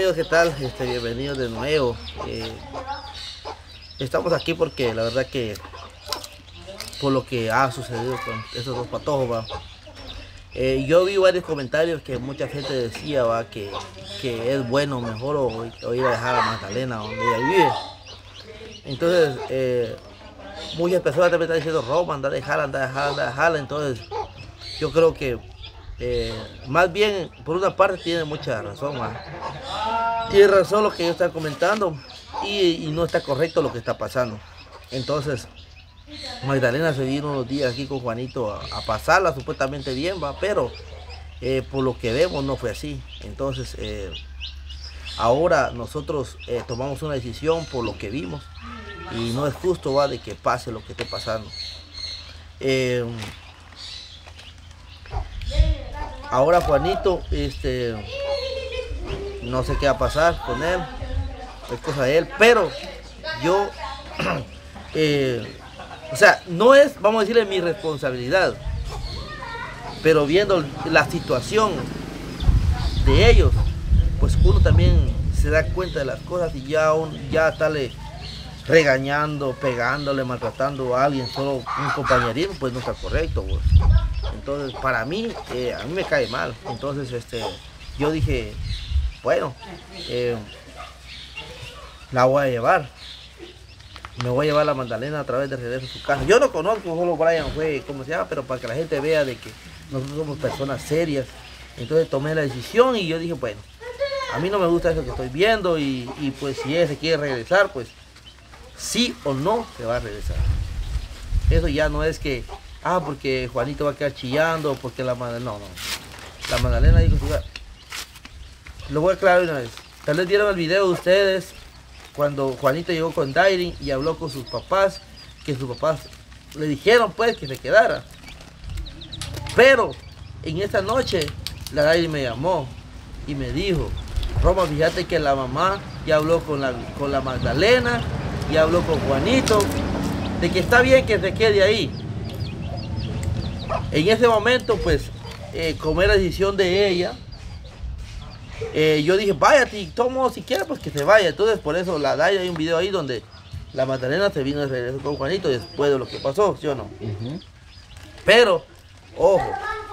amigos, ¿qué tal? Bienvenidos de nuevo. Estamos aquí porque la verdad que por lo que ha sucedido con esos dos patojos, ¿va? Yo vi varios comentarios que mucha gente decía, ¿va? Que es bueno, mejor o ir a dejar a Magdalena donde ella vive. Entonces, muchas personas también están diciendo, Roma, anda a dejarla. Entonces, yo creo que más bien, por una parte tiene mucha razón, ¿va? Tiene razón lo que ellos están comentando y no está correcto lo que está pasando. Entonces, Magdalena se vino unos días aquí con Juanito a pasarla supuestamente bien, va, pero por lo que vemos no fue así. Entonces, ahora nosotros tomamos una decisión por lo que vimos y no es justo, va, de que pase lo que esté pasando. Ahora Juanito, no sé qué va a pasar con él, es cosa de él, pero yo, o sea, no es, vamos a decirle, mi responsabilidad, pero viendo la situación de ellos, pues uno también se da cuenta de las cosas y ya estarle regañando, pegándole, maltratando a alguien, solo un compañerismo, pues no está correcto, pues. Entonces, para mí, a mí me cae mal. Entonces, yo dije, bueno, la voy a llevar. Me voy a llevar a la Magdalena a través de regreso a su casa. Yo no conozco, solo Brian fue, como se llama, pero para que la gente vea de que nosotros somos personas serias. Entonces tomé la decisión y yo dije, bueno, a mí no me gusta eso que estoy viendo y pues si ella se quiere regresar, pues sí o no se va a regresar. Eso ya no es que, porque Juanito va a quedar chillando, porque la Magdalena, no. La Magdalena dijo, lo voy a aclarar una vez. Tal vez vieron el video de ustedes cuando Juanito llegó con Dairin y habló con sus papás, que sus papás le dijeron pues que se quedara. Pero en esta noche la Dairin me llamó y me dijo, Roma, fíjate que la mamá ya habló con la Magdalena, ya habló con Juanito, de que está bien que se quede ahí. En ese momento, pues, como era decisión de ella, yo dije, váyate, y tomo si quiere, pues que se vaya. Entonces, por eso hay un video ahí donde la Magdalena se vino de regreso con Juanito después de lo que pasó, ¿sí o no? Pero, ojo,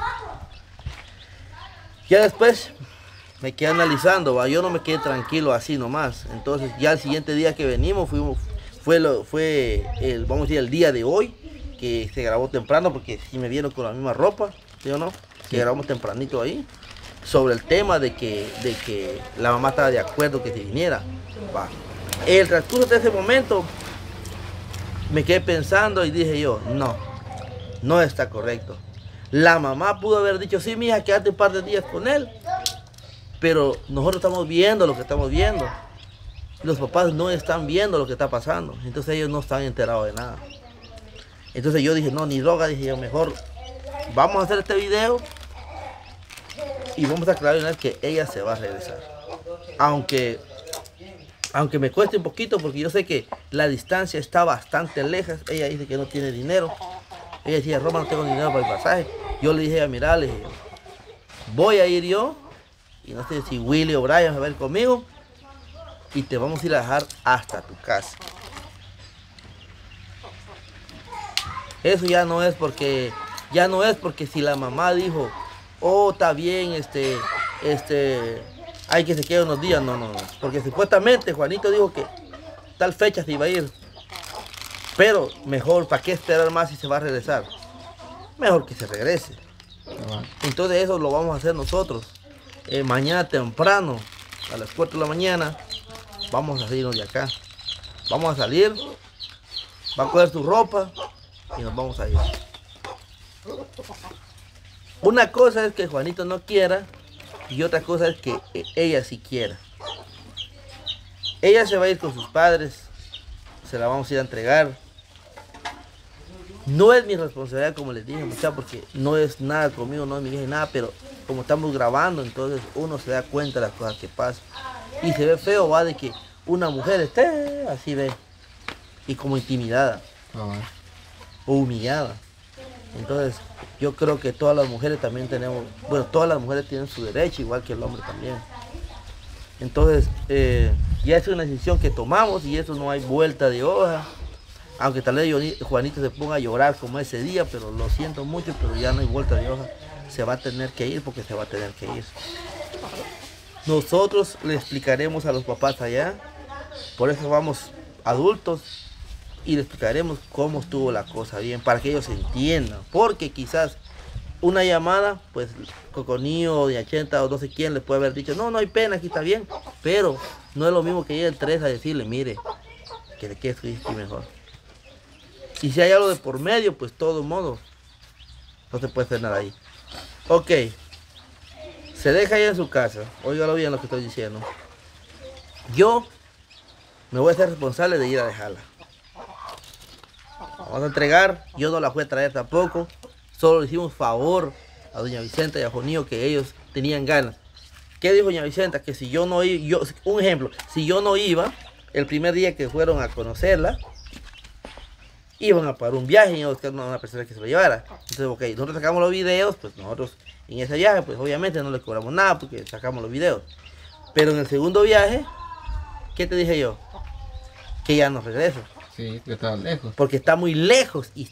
ya después me quedé analizando, ¿va? Yo no me quedé tranquilo así nomás. Entonces, ya el siguiente día que venimos, fue vamos a decir, el día de hoy, que se grabó temprano, porque si me vieron con la misma ropa, ¿sí o no? Que grabamos tempranito ahí, sobre el tema de que la mamá estaba de acuerdo que se viniera. Va. El transcurso de ese momento, me quedé pensando y dije yo, no está correcto. La mamá pudo haber dicho, sí, mija, quédate un par de días con él, pero nosotros estamos viendo lo que estamos viendo. Los papás no están viendo lo que está pasando, entonces ellos no están enterados de nada. Entonces yo dije, no, ni droga, dije yo, mejor vamos a hacer este video y vamos a aclarar una vez que ella se va a regresar. Aunque me cueste un poquito, porque yo sé que la distancia está bastante lejos. Ella dice que no tiene dinero. Ella decía, Roma, no tengo dinero para el pasaje. Yo le dije, mira, le dije, voy a ir yo, y no sé si Willy o Brian va a ver conmigo, y te vamos a ir a dejar hasta tu casa. Eso ya no es porque si la mamá dijo, está bien, hay que se quede unos días, no, porque supuestamente Juanito dijo que tal fecha se iba a ir, pero mejor, ¿para qué esperar más si se va a regresar? Mejor que se regrese. Entonces eso lo vamos a hacer nosotros, mañana temprano, a las 4 de la mañana, vamos a salirnos de acá, vamos a salir, va a coger su ropa y nos vamos a ir. Una cosa es que Juanito no quiera y otra cosa es que ella sí quiera. Ella se va a ir con sus padres, se la vamos a ir a entregar. No es mi responsabilidad, como les dije, muchachos, porque no es nada conmigo, no es mi hija, nada, pero como estamos grabando, entonces uno se da cuenta de las cosas que pasan. Y se ve feo, va, de que una mujer esté así, ve, y como intimidada o humillada. Entonces, yo creo que todas las mujeres también tenemos, bueno, todas las mujeres tienen su derecho, igual que el hombre también. Entonces, ya es una decisión que tomamos y eso no hay vuelta de hoja. Aunque tal vez Juanito se ponga a llorar como ese día, pero lo siento mucho, pero ya no hay vuelta de hoja. Se va a tener que ir porque se va a tener que ir. Nosotros le explicaremos a los papás allá, por eso vamos adultos, y le explicaremos cómo estuvo la cosa bien, para que ellos entiendan. Porque quizás una llamada, pues Coconillo o Diachenta o no sé quién les puede haber dicho, no, no hay pena, aquí está bien. Pero no es lo mismo que llegue el 3 a decirle, mire, que le quede su hijo mejor. Y si hay algo de por medio, pues todo modo, no se puede hacer nada ahí. Ok, se deja ahí en su casa, óigalo bien lo que estoy diciendo. Yo me voy a ser responsable de ir a dejarla. Vamos a entregar, yo no la fui a traer tampoco. Solo le hicimos favor a doña Vicenta y a Juanillo que ellos tenían ganas. ¿Qué dijo doña Vicenta? Que si yo no iba, un ejemplo, si yo no iba, el primer día que fueron a conocerla, iban a pagar un viaje y iban a buscar una persona que se lo llevara. Entonces, ok, nosotros sacamos los videos, pues nosotros en ese viaje, pues obviamente no le cobramos nada porque sacamos los videos. Pero en el segundo viaje, ¿qué te dije yo? Que ya no regreso. Sí, que estaba lejos. Porque está muy lejos y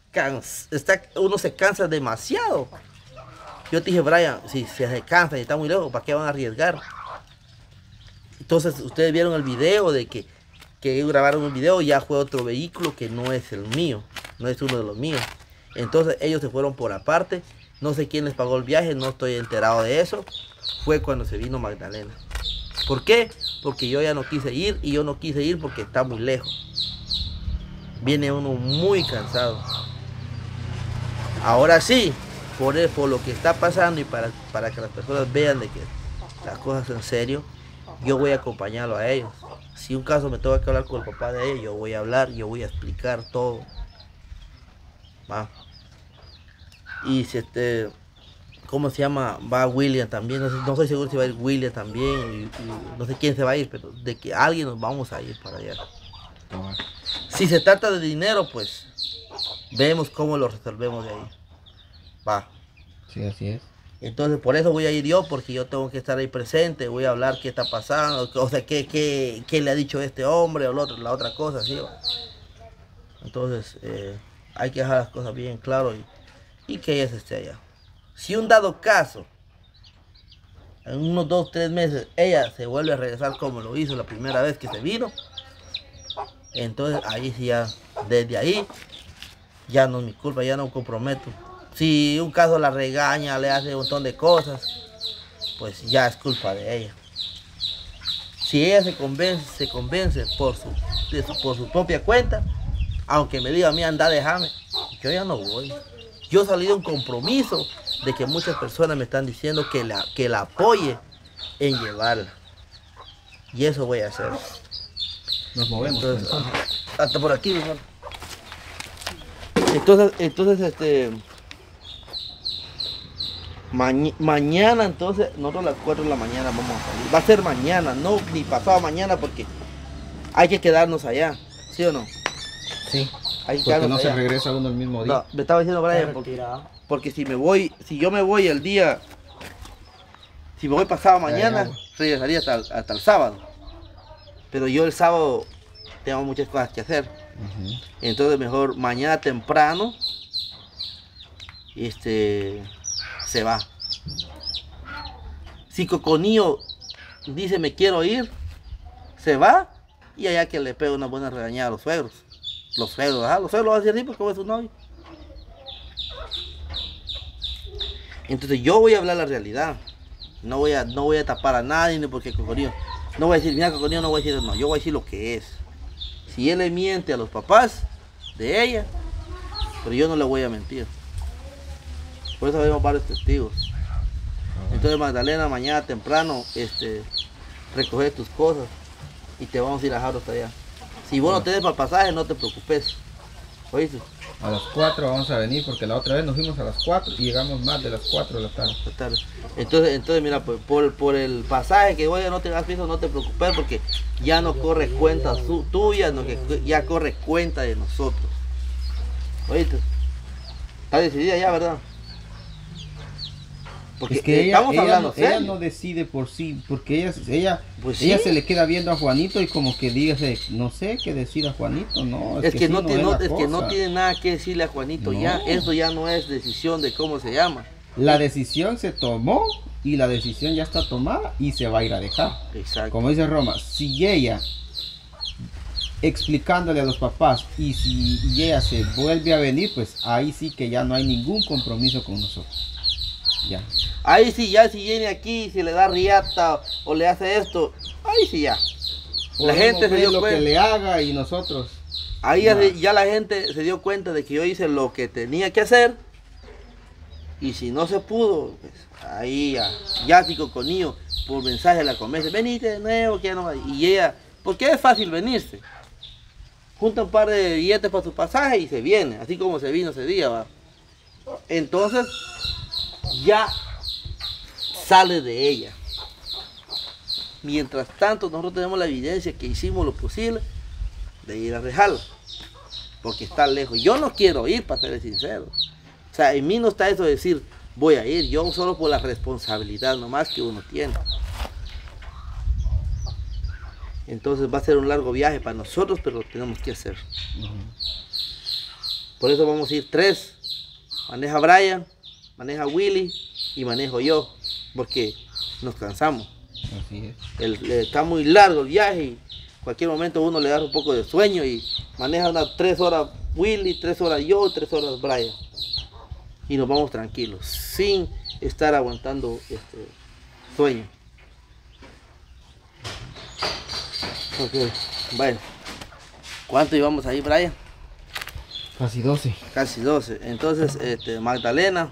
uno se cansa demasiado. Yo te dije, Brian, si se cansa y está muy lejos, ¿para qué van a arriesgar? Entonces, ustedes vieron el video de que grabaron un video, ya fue otro vehículo que no es el mío, no es uno de los míos. Entonces, ellos se fueron por aparte. No sé quién les pagó el viaje, no estoy enterado de eso. Fue cuando se vino Magdalena. ¿Por qué? Porque yo ya no quise ir y yo no quise ir porque está muy lejos. Viene uno muy cansado. Ahora sí, por lo que está pasando y para que las personas vean de que las cosas en serio, yo voy a acompañarlo a ellos. Si un caso me toca que hablar con el papá de ellos, yo voy a hablar, yo voy a explicar todo. ¿Va? Y si ¿cómo se llama? Va William también, no estoy seguro si va a ir William también, y no sé quién se va a ir, pero de que alguien nos vamos a ir para allá. Si se trata de dinero, pues vemos cómo lo resolvemos de ahí. Va. Sí, así es. Entonces por eso voy a ir yo, porque yo tengo que estar ahí presente, voy a hablar qué está pasando, o sea, qué le ha dicho este hombre o la otra cosa, ¿sí? Entonces hay que dejar las cosas bien claras y que ella esté allá. Si un dado caso, en unos 2 o 3 meses, ella se vuelve a regresar como lo hizo la primera vez que se vino, entonces ahí sí ya, desde ahí, ya no es mi culpa, ya no me comprometo. Si un caso la regaña, le hace un montón de cosas, pues ya es culpa de ella. Si ella se convence por su propia cuenta, aunque me diga a mí anda, déjame, yo ya no voy. Yo salí de un compromiso de que muchas personas me están diciendo que la apoye en llevarla. Y eso voy a hacer. Nos movemos. Entonces, hasta por aquí, hermano. Entonces, mañana, entonces, nosotros a las 4 de la mañana vamos a salir. Va a ser mañana, no ni pasado mañana, porque hay que quedarnos allá, ¿sí o no? Sí. Hay que Porque quedarnos no se allá. regresa uno el mismo día. No, me estaba diciendo Brian, porque si yo me voy el día, si me voy pasado mañana, regresaría hasta el sábado. Pero yo el sábado tengo muchas cosas que hacer. Entonces mejor mañana temprano se va. Si Coconillo dice me quiero ir, se va y allá que le pega una buena regañada a los suegros. Los suegros van a decir así porque como es su novio. Entonces yo voy a hablar la realidad. No voy a tapar a nadie ni porque Coconillo. No voy a decir, mira Coconillo, no voy a decir no, yo voy a decir lo que es. Si él le miente a los papás de ella, pero yo no le voy a mentir. Por eso vemos varios testigos. Entonces Magdalena, mañana temprano, recoge tus cosas y te vamos a ir a dejar hasta allá. Si vos no tenés para el pasaje, no te preocupes. ¿Oíste? A las 4 vamos a venir porque la otra vez nos fuimos a las 4 y llegamos más de las 4 de la tarde. Entonces mira, pues, por el pasaje que vaya no tengas piso, no te preocupes porque ya no corre cuenta tuya, no, que ya corre cuenta de nosotros. ¿Oíste? Está decidida ya, ¿verdad? Porque es que ella, estamos hablando ella serio. no decide por sí, porque ella Pues ella sí. se le queda viendo a Juanito y como que dice, no sé qué decir a Juanito, no, Es que, sí no, es la es que no cosa. tiene nada que decirle a Juanito No. ya. Esto ya no es decisión de cómo se llama. La decisión se tomó y la decisión ya está tomada y se va a ir a dejar. Exacto. Como dice Roma, si ella explicándole a los papás y si ella se vuelve a venir, pues ahí sí que ya no hay ningún compromiso con nosotros. Ya. Ahí sí, ya si viene aquí, si le da riata o le hace esto, ahí sí ya. La Podemos gente se ver dio lo que cuenta. le haga y nosotros. Ahí Ya. ya la gente se dio cuenta de que yo hice lo que tenía que hacer. Y si no se pudo, pues ahí ya fico con ellos por mensaje la convence. Venite de nuevo, que ya no va. Y ella, porque es fácil venirse. Junta un par de billetes para su pasaje y se viene, así como se vino ese día, va. Entonces, ya sale de ella. Mientras tanto, nosotros tenemos la evidencia que hicimos lo posible de ir a dejarla. Porque está lejos. Yo no quiero ir, para ser sincero. O sea, en mí no está eso de decir, voy a ir. Yo solo por la responsabilidad nomás que uno tiene. Entonces va a ser un largo viaje para nosotros, pero lo tenemos que hacer. Por eso vamos a ir 3. Maneja Brian, maneja Willy y manejo yo. Porque nos cansamos. Así es. Está muy largo el viaje y en cualquier momento uno le da un poco de sueño y maneja unas 3 horas Willy, 3 horas yo, 3 horas Brian. Y nos vamos tranquilos, sin estar aguantando sueño. Ok, bueno. ¿Cuánto íbamos ahí, Brian? Casi 12. Casi 12. Entonces, Magdalena,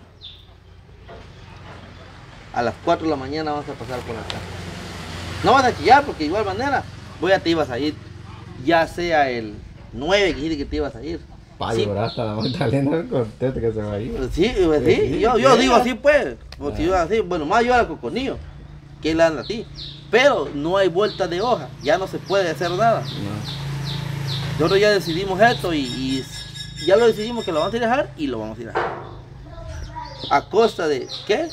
a las 4 de la mañana vamos a pasar por acá. No vas a chillar porque de igual manera, vos ya te ibas a ir. Ya sea el 9 que dijiste que te ibas a ir. Para Sí. llorar hasta la Magdalena contenta que se va a ir. Sí, pues, sí. Sí, Yo venga. digo así pues. Porque yo así, bueno, más yo al coconillo. Que él anda a ti. Pero no hay vuelta de hoja. Ya no se puede hacer nada. No. Nosotros ya decidimos esto y ya lo decidimos que lo vamos a ir a dejar y lo vamos a ir a dejar. ¿A costa de qué?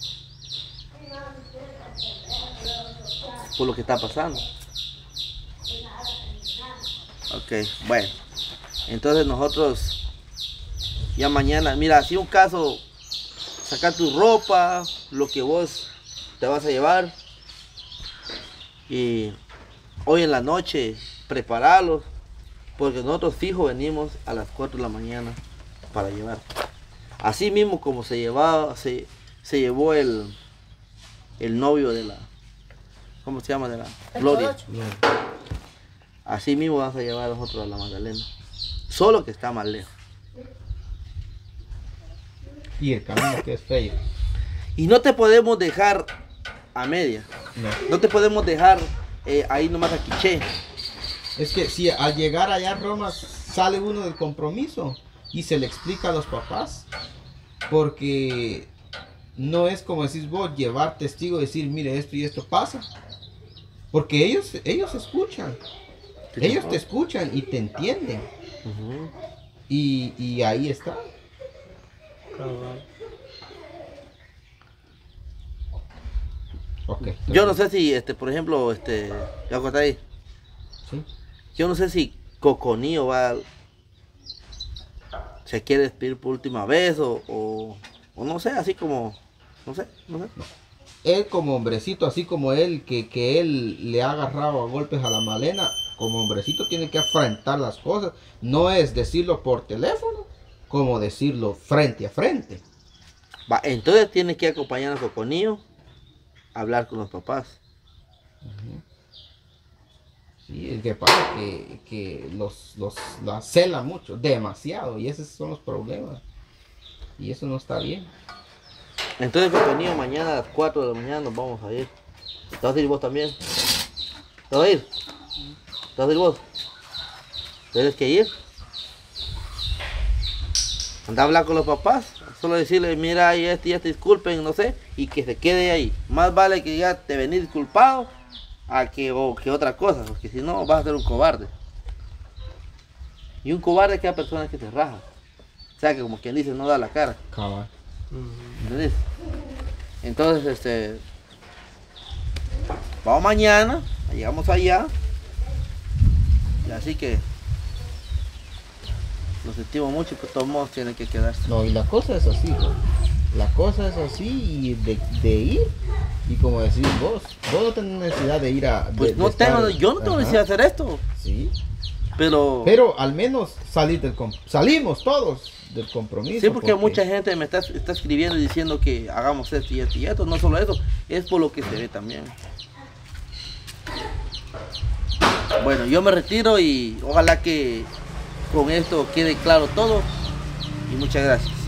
Por lo que está pasando. Ok, bueno. Entonces nosotros ya mañana, mira, si un caso, sacar tu ropa, lo que vos te vas a llevar. Y hoy en la noche prepararlos. Porque nosotros fijo venimos a las 4 de la mañana para llevar. Así mismo como se llevó el novio de la, ¿cómo se llama? De la Gloria. Así mismo vamos a llevar nosotros a la Magdalena. Solo que está más lejos. Y el camino que es feo. Y no te podemos dejar a media. No. No te podemos dejar ahí nomás a Quiché. Es que si al llegar allá a Roma sale uno del compromiso y se le explica a los papás, porque no es como decís vos, llevar testigo y decir, mire, esto y esto pasa. Porque ellos escuchan, ellos te escuchan y te entienden. Ujú. Y ahí está. Ok. Yo no sé si, por ejemplo, ya está ahí. Sí. Yo no sé si Coconillo se quiere despedir por última vez o no sé, así como, no sé. Él como hombrecito, así como él, que él le ha agarrado a golpes a la Malena, como hombrecito tiene que afrontar las cosas. No es decirlo por teléfono, como decirlo frente a frente. Va, entonces tiene que acompañar a Coconillo a hablar con los papás. Sí, el que pasa que la cela mucho, demasiado, y esos son los problemas. Y eso no está bien. Entonces Coconillo mañana a las 4 de la mañana nos vamos a ir. ¿Te vas a ir vos también? ¿Te vas a ir? ¿Te vas a ir vos? ¿Tienes que ir? Anda a hablar con los papás. Solo decirle, mira, y este, disculpen, no sé, y que se quede ahí. Más vale que ya te venís disculpado que otra cosa, porque si no vas a ser un cobarde. Y un cobarde es aquella persona que se raja. O sea, que como quien dice, no da la cara. Cabal. ¿Entendés? Entonces, vamos mañana, llegamos allá. Y así que los estimo mucho, pero todos modos tienen que quedarse. No, y la cosa es así, ¿no? La cosa es así y de ir. Y como decís vos no tenés necesidad de ir a... Pues no tengo, yo no tengo necesidad de hacer esto. Sí. Pero al menos salimos todos del compromiso. sí, porque mucha gente me está escribiendo y diciendo que hagamos esto y esto y esto. No solo eso, es por lo que se ve también. Bueno, yo me retiro y ojalá que con esto quede claro todo. Y muchas gracias.